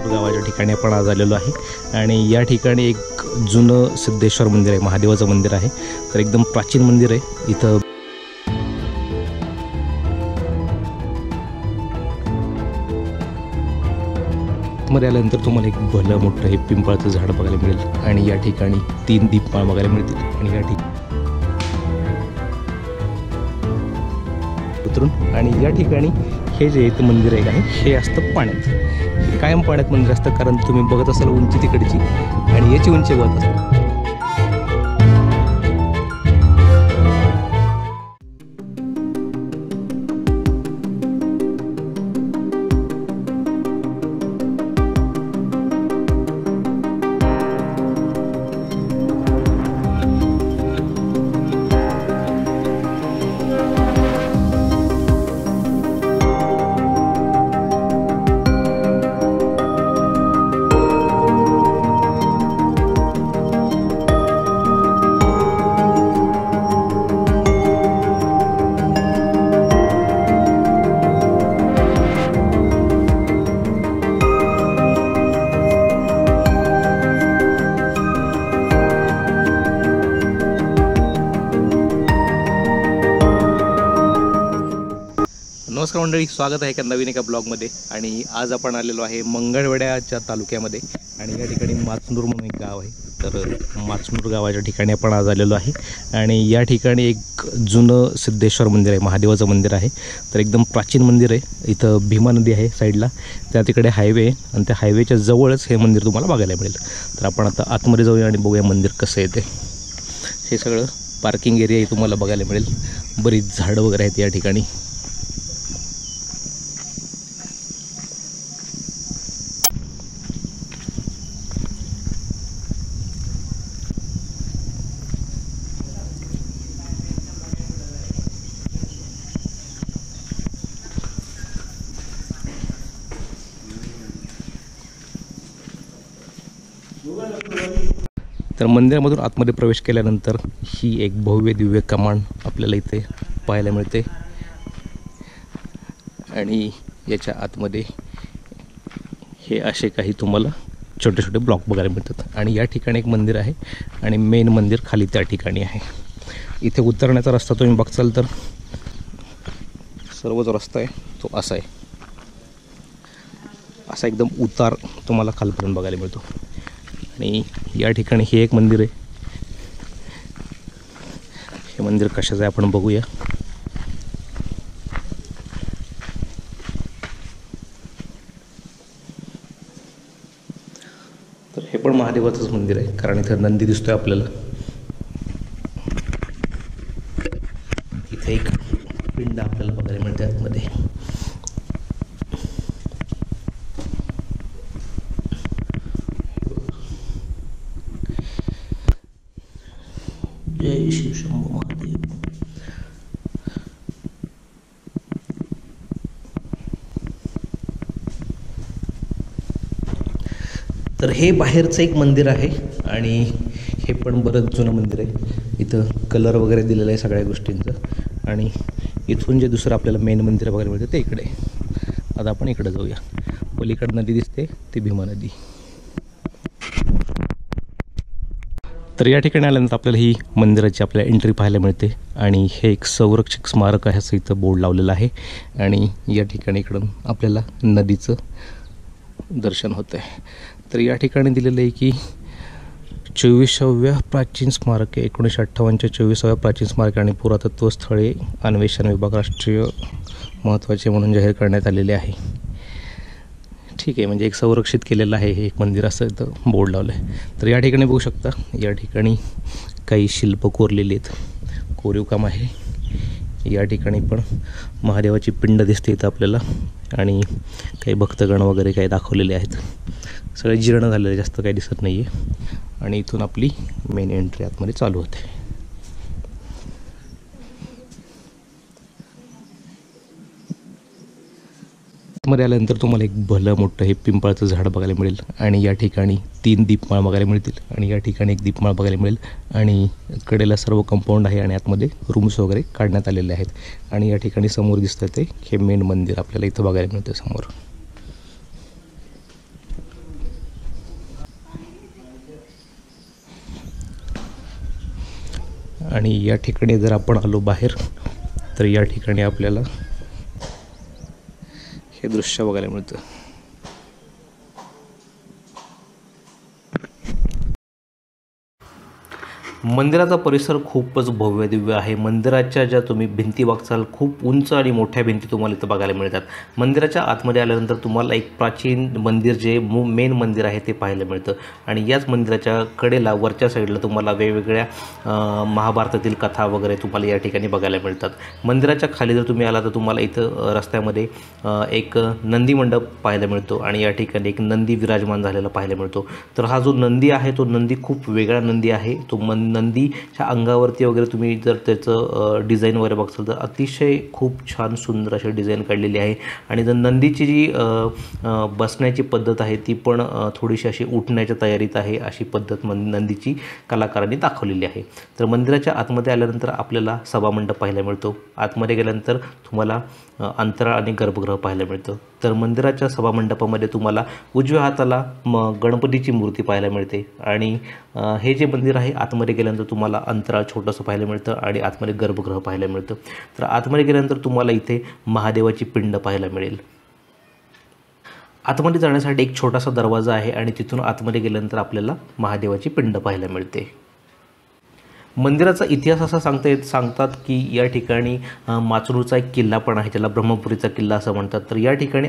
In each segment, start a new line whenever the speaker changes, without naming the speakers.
गावाच्या ठिकाणी आपण आज आलेलो आहे आणि या ठिकाणी एक जुनं सिद्धेश्वर मंदिर आहे, महादेवाचं मंदिर आहे। तर एकदम प्राचीन मंदिर आहे। इथं मध्ये आल्यानंतर तुम्हाला एक भलं मोठं हे पिंपळाचं झाड बघायला मिळेल आणि या ठिकाणी 3 दीपमाळ बघायला मिळतील आणि या ठिकाणी उतरून आणि या ठिकाणी हे जे इथं मंदिर आहे हे असतं पाण्यात, हे कायम पाण्यात मंदिर असतं, कारण तुम्ही बघत असाल उंची तिकडची आणि याची उंची बघत असाल। नमस्कार मंडळी, स्वागत आहे एका नवीन एका ब्लॉगमध्ये। आणि आज आपण आलेलो आहे मंगळवेढ्याच्या तालुक्यामध्ये आणि या ठिकाणी माचनूर म्हणून एक गाव आहे। तर माचनूर गावाच्या ठिकाणी आपण आज आलेलो आहे आणि या ठिकाणी एक जुनं सिद्धेश्वर मंदिर आहे, महादेवाचं मंदिर आहे। तर एकदम प्राचीन मंदिर आहे। इथं भीमा नदी आहे साईडला, त्या तिकडे हायवे आहे आणि त्या हायवेच्या जवळच हे मंदिर तुम्हाला बघायला मिळेल। तर आपण आता आतमध्ये जाऊया आणि बघूया मंदिर कसं आहे ते। हे सगळं पार्किंग एरिया तुम्हाला बघायला मिळेल, बरीच झाडं वगैरे आहेत या ठिकाणी। तर मंदिरामधून आतमध्ये प्रवेश केल्यानंतर ही एक भव्य दिव्य कमान आपल्याला इथे पाहायला मिळते आणि याच्या आतमध्ये हे असे काही तुम्हाला छोटे छोटे ब्लॉक बघायला मिळतात आणि या ठिकाणी एक मंदिर आहे आणि मेन मंदिर खाली त्या ठिकाणी आहे। इथे उतरण्याचा रस्ता तुम्ही बघचाल तर सर्व जो रस्ता आहे तो असा आहे, असा एकदम उतार तुम्हाला खालपर्यंत बघायला मिळतो। आणि या ठिकाणी हे एक मंदिर आहे, हे मंदिर कशाचं आहे आपण बघूया। तर हे पण महादेवाचंच मंदिर आहे, कारण इथे नंदी दिसतोय आपल्याला। इथे एक पिंड आपल्याला बघायला मिळते आतमध्ये। जय शिव शंभू महादेव। तर हे बाहेरचं एक मंदिर आहे आणि हे पण बरंच जुनं मंदिर आहे। इथं कलर वगैरे दिलेलं आहे सगळ्या गोष्टींचं आणि इथून जे दुसरं आपल्याला मेन मंदिर बघायला मिळतं ते इकडे। आता आपण इकडे जाऊया। पलीकडे नदी दिसते ती भीमा नदी। तर या ठिकाणी आल्यानंतर आपल्याला ही मंदिराची आपल्याला एंट्री पाहायला मिळते आणि हे एक संरक्षक स्मारक आहे असं इथं बोर्ड लावलेलं आहे आणि या ठिकाणी इकडून आपल्याला नदीचं दर्शन होतं आहे। तर या ठिकाणी दिलेलं आहे की 24व्या प्राचीन स्मारक आहे, 1958च्या 24व्या प्राचीन स्मारक आणि पुरातत्व स्थळे अन्वेषण विभाग राष्ट्रीय महत्त्वाचे म्हणून जाहीर करण्यात आलेले आहे। ठीक आहे, म्हणजे एक संरक्षित केलेलं आहे हे एक मंदिर असं इथं बोर्ड लावलं आहे। तर या ठिकाणी बघू शकता, या ठिकाणी काही शिल्प कोरलेली आहेत, कोरीव काम आहे। या ठिकाणी पण महादेवाची पिंड दिसते इथं आपल्याला आणि काही भक्तगण वगैरे काही दाखवलेले आहेत। सगळे जीर्ण झालेले, जास्त काही दिसत नाही आहे आणि इथून आपली मेन एंट्री आतमध्ये चालू होते। मध्ये आल्यानंतर तुम्हाला एक भलं मोठं हे पिंपळाचं झाड बघायला मिळेल आणि या ठिकाणी 3 दीपमाळ बघायला मिळतील आणि या ठिकाणी एक दीपमाळ बघायला मिळेल आणि कडेला सर्व कंपाऊंड आहे आणि आतमध्ये रूम्स वगैरे काढण्यात आलेले आहेत आणि या ठिकाणी समोर दिसतं ते हे मेन मंदिर आपल्याला इथं बघायला मिळतं समोर। आणि या ठिकाणी जर आपण आलो बाहेर तर या ठिकाणी आपल्याला हे दृश्य बघायला मिळतं. मंदिराचा परिसर खूपच भव्य दिव्य आहे. मंदिराच्या ज्या तुम्ही भिंती बघसाल खूप उंच आणि मोठ्या भिंती तुम्हाला इथं बघायला मिळतात. मंदिराच्या आतमध्ये आल्यानंतर तुम्हाला एक प्राचीन मंदिर जे मेन मंदिर आहे ते पाहायला मिळतं आणि याच मंदिराच्या कडेला वरच्या साईडला तुम्हाला वेगवेगळ्या महाभारतातील कथा वगैरे तुम्हाला या ठिकाणी बघायला मिळतात. मंदिराच्या खाली जर तुम्ही आला तर तुम्हाला इथं रस्त्यामध्ये एक नंदी मंडप पाहायला मिळतो आणि या ठिकाणी एक नंदी विराजमान झालेला पाहायला मिळतो. तर हा जो नंदी आहे तो नंदी खूप वेगळा नंदी आहे. तो नंदीच्या अंगावरती वगैरे तुम्ही जर त्याचं डिझाईन वगैरे बघसाल तर अतिशय खूप छान सुंदर अशी डिझाईन काढलेली आहे आणि जर नंदीची जी बसण्याची पद्धत आहे ती पण थोडीशी अशी उठण्याच्या तयारीत आहे अशी पद्धत नंदीची कलाकारांनी दाखवलेली आहे. तर मंदिराच्या आतमध्ये आल्यानंतर आपल्याला सभामंडप पाहायला मिळतो. आतमध्ये गेल्यानंतर तुम्हाला अंतराळ आणि गर्भगृह पाहायला मिळतं. तर मंदिराच्या सभामंडपामध्ये तुम्हाला उजव्या हाताला गणपतीची मूर्ती पाहायला मिळते आणि हे जे मंदिर आहे आतमध्ये गेल्यानंतर तुम्हाला अंतराळ छोटंसं पाहायला मिळतं आणि आतमध्ये गर्भगृह पाहायला मिळतं. तर आतमध्ये गेल्यानंतर तुम्हाला इथे महादेवाची पिंड पाहायला मिळेल. आतमध्ये जाण्यासाठी एक छोटासा दरवाजा आहे आणि तिथून आतमध्ये गेल्यानंतर आपल्याला महादेवाची पिंड पाहायला मिळते. मंदिराचा इतिहास असा सांगतात की या ठिकाणी माचनूरचा एक किल्ला पण आहे ज्याला ब्रह्मपुरीचा किल्ला असं म्हणतात. तर या ठिकाणी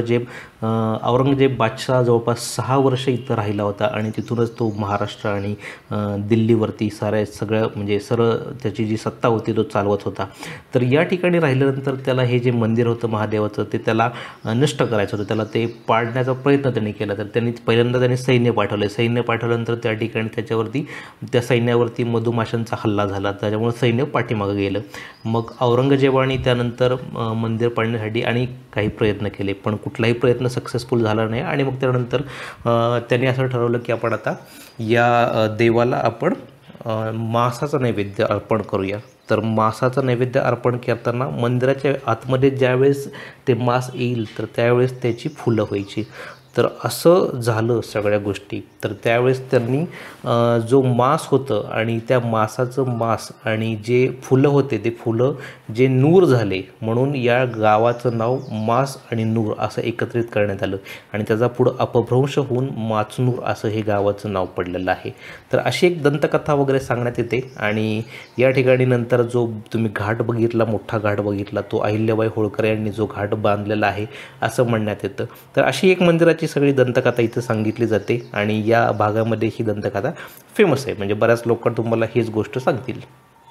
औरंगजेब बादशाह जवळपास 6 वर्ष इथं राहिला होता आणि तिथूनच तो महाराष्ट्र आणि दिल्लीवरती सगळं म्हणजे त्याची जी सत्ता होती तो चालवत होता. तर या ठिकाणी राहिल्यानंतर त्याला हे जे मंदिर होतं महादेवाचं ते त्याला नष्ट करायचं होतं. त्याला ते पाडण्याचा प्रयत्न त्यांनी केला. तर त्यांनी सैन्य पाठवलं. सैन्य पाठवल्यानंतर त्या ठिकाणी त्या सैन्यावरती मधुमाशांचा हल्ला झाला. त्याच्यामुळे सैन्य पाठीमागं गेलं. मग औरंगजेबाने त्यानंतर मंदिर पाडण्यासाठी आणि काही प्रयत्न केले पण कुठलाही प्रयत्न सक्सेसफुल झाला नाही आणि मग त्यानंतर त्यांनी असं ठरवलं की आपण आता या देवाला आपण मांसाचं नैवेद्य अर्पण करूया. तर मांसाचं नैवेद्य अर्पण करताना मंदिराच्या आतमध्ये ज्यावेळेस ते मांस येईल तर त्यावेळेस त्याची फुलं व्हायची. तर असं झालं सगळ्या गोष्टी. तर त्यावेळेस त्यांनी जो मांस होतं आणि त्या मांसाचं मांस आणि जे फुलं होते ते फुलं जे नूर झाले म्हणून या गावाचं नाव मांस आणि नूर असं एकत्रित करण्यात आलं आणि त्याचा पुढं अपभ्रंश होऊन माचनूर असं हे गावाचं नाव पडलेलं आहे. तर अशी एक दंतकथा वगैरे सांगण्यात येते आणि या ठिकाणी नंतर जो तुम्ही घाट बघितला मोठा घाट बघितला तो अहिल्याबाई होळकर यांनी जो घाट बांधलेला आहे असं म्हणण्यात येतं. तर अशी एक मंदिराची सगळी दंतकथा इथं सांगितली जाते आणि या भागामध्ये ही दंतकथा फेमस आहे. म्हणजे बऱ्याच लोक तुम्हाला हीच गोष्ट सांगतील.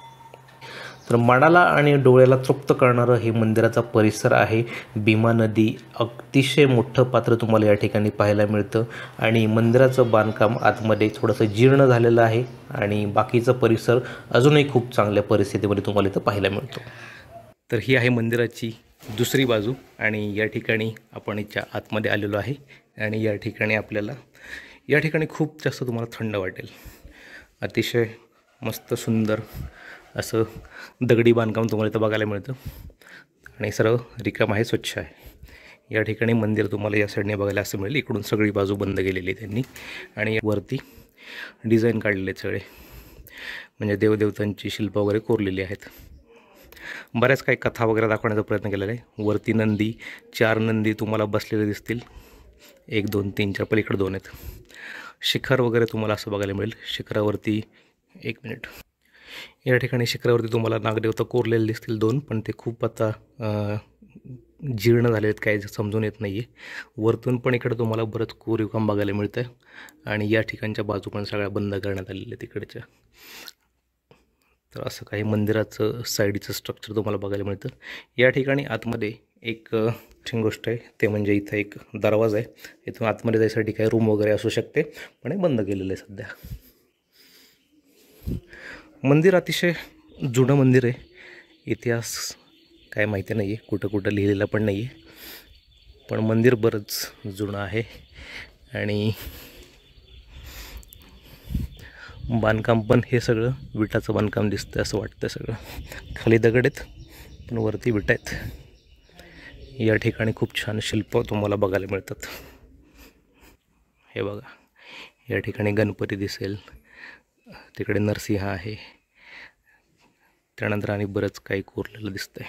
तर मनाला आणि डोळ्याला तृप्त करणारं हे मंदिराचा परिसर आहे. भीमा नदी अतिशय मोठं पात्र तुम्हाला या ठिकाणी पाहायला मिळतं आणि मंदिराचं बांधकाम आतमध्ये थोडंसं जीर्ण झालेलं आहे आणि बाकीचा परिसर अजूनही खूप चांगल्या परिस्थितीमध्ये तुम्हाला इथं पाहायला मिळतो. तर ही आहे मंदिराची दुसरी बाजू आणि या ठिकाणी आपण याच्या आतमध्ये आलेलो आहे आणि या ठिकाणी आपल्याला खूप जास्त तुम्हाला थंड वाटेल. अतिशय मस्त सुंदर असं दगडी बांधकाम तुम्हाला इथं बघायला मिळतं आणि सर्व रिकाम आहे, स्वच्छ आहे. या ठिकाणी मंदिर तुम्हाला या साईडने बघायला असं मिळेल. इकडून सगळी बाजू बंद केलेली आहे त्यांनी आणि वरती डिझाईन काढलेले सगळे म्हणजे देवदेवतांची शिल्प वगैरे कोरलेली आहेत. बऱ्याच काही कथा वगैरे दाखवण्याचा प्रयत्न केलेला आहे. वरती 4 नंदी तुम्हाला बसलेले दिसतील. 1 2 3 4 पलीकडे 2 आहेत. शिखर वगैरे तुम्हाला असं बघायला मिळेल. शिखरावरती 1 मिनिट या ठिकाणी शिखरावरती तुम्हाला नागदेवता कोरलेले दिसतील 2 पण ते खूप आता जीर्ण झाले आहेत, काही समजून येत नाही आहे. वरतून पण इकडे तुम्हाला बरंच कोरीवकाम बघायला मिळतं आणि या ठिकाणच्या बाजू पण सगळ्या बंद करण्यात आलेल्या आहेत तिकडच्या. तर असं काही मंदिराचं साईडचं स्ट्रक्चर तुम्हाला बघायला मिळतं. या ठिकाणी आतमध्ये एक गोष्ट आहे ते म्हणजे इथं एक दरवाजा आहे. इथून आतमध्ये जायसाठी काही रूम वगैरे असू शकते पण हे बंद केलेलं आहे सध्या. मंदिर अतिशय जुनं मंदिर आहे. इतिहास काय माहिती नाही आहे, कुठं लिहिलेलं पण नाही आहे पण मंदिर बरंच जुनं आहे आणि बांधकाम पण हे सगळं विटाचं बांधकाम दिसतं असं वाटतं. सगळं खाली दगड आहेत पण वरती विटा आहेत. या ठिकाणी खूप छान शिल्प तुम्हाला बघायला मिळतात. हे बघा, या ठिकाणी गणपती दिसेल, तिकडे नरसिंह आहे, त्यानंतर आणि बरंच काही कोरलेलं दिसतंय.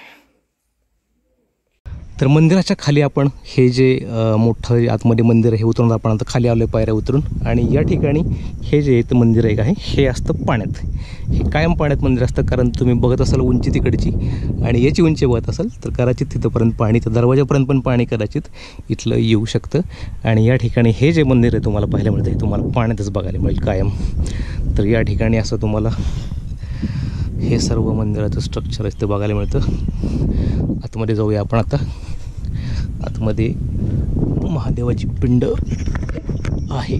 तर मंदिराच्या खाली आपण हे जे मोठं आतमध्ये मंदिर आहे उतरून आपण आता खाली आलो आहे पायऱ्या उतरून. आणि या ठिकाणी हे जे इथं मंदिर एक आहे हे असतं पाण्यात. हे कायम पाण्यात मंदिर असतं, कारण तुम्ही बघत असाल उंची तिकडची आणि याची उंची बघत असाल तर कदाचित तिथंपर्यंत पाणी, तर दरवाजापर्यंत पण पाणी कदाचित इथलं येऊ शकतं. आणि या ठिकाणी हे जे मंदिर आहे तुम्हाला पाहायला मिळतं हे तुम्हाला पाण्यातच बघायला मिळेल कायम. तर या ठिकाणी असं तुम्हाला हे सर्व मंदिराचं स्ट्रक्चर आहे ते बघायला मिळतं. आतमध्ये जाऊया आपण आता. आतमध्ये महादेवाची पिंड आहे.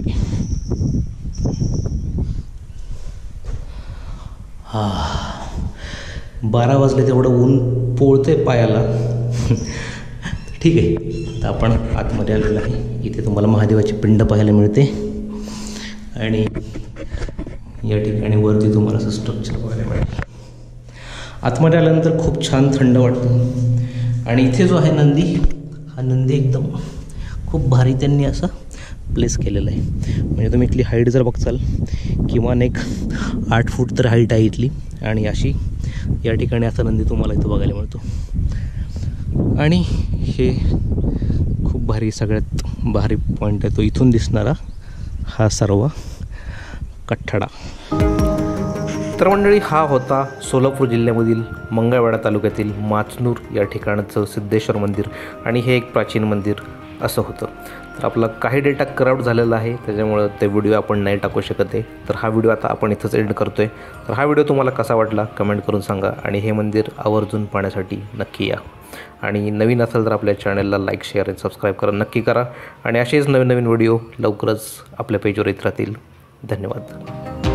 हा 12 वाजले तेवढं ऊन पोळतंय पायाला. ठीक आहे, तर आपण आतमध्ये आलेलो आहे. इथे तुम्हाला महादेवाची पिंड पाहायला मिळते आणि या ठिकाणी वरती तुम्हाला असं स्ट्रक्चर पाहायला मिळेल. आतमध्ये आल्यानंतर खूप छान थंड वाटतं. आणि इथे जो आहे नंदी, हा नंदी एकदम खूप भारी त्यांनी असा प्लेस केलेला आहे. म्हणजे तुम्ही इथली हाईट जर बघचाल किमान एक 8 फूट तर हाईट आहे इथली. आणि अशी या ठिकाणी असा नंदी तुम्हाला इथं बघायला मिळतो. आणि हे खूप भारी, सगळ्यात भारी पॉईंट आहे तो इथून दिसणारा हा सर्व कठडा. तर मंडळी, हा होता सोलापूर जिल्ह्यामधील मंगळवेढा तालुक्यातील माचनूर या ठिकाणचं सिद्धेश्वर मंदिर. आणि हे एक प्राचीन मंदिर असं होतं. तर आपला काही डेटा करप्ट झालेला आहे, त्याच्यामुळं ते व्हिडिओ आपण नाही टाकू शकत आहे. तर हा व्हिडिओ आता आपण इथंच एंड करतो आहे. तर हा व्हिडिओ तुम्हाला कसा वाटला कमेंट करून सांगा. आणि हे मंदिर आवर्जून पाहण्यासाठी नक्की या. आणि नवीन असेल तर आपल्या चॅनलला लाईक, शेअर आणि सबस्क्राईब करा नक्की करा. आणि असेच नवीन नवीन व्हिडिओ लवकरच आपल्या पेजवर येत राहतील. धन्यवाद.